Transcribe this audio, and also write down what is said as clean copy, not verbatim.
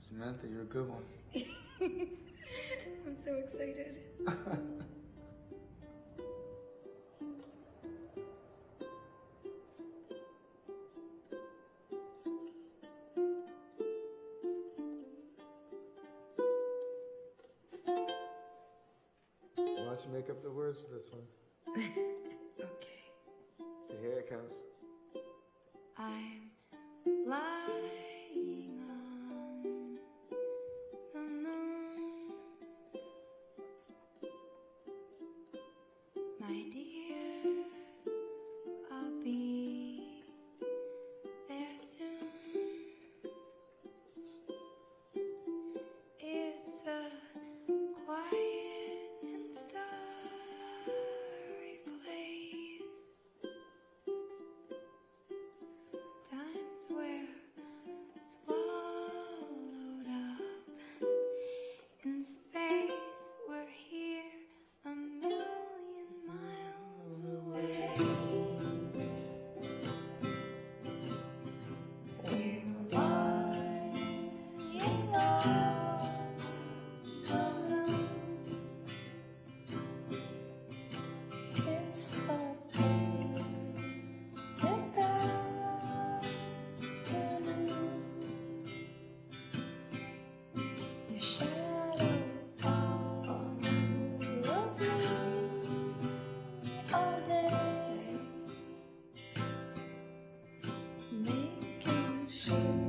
Samantha, you're a good one. I'm so excited. Why don't you make up the words to this one? Okay. Here it comes. I'm lying on the moon, my dear, I'll be there soon. It's a quiet and starry place, times where swallowed up in space, we're here a million miles away. We're lying on the moon. It's a perfect afternoon. Your shadow follows me all day, making sure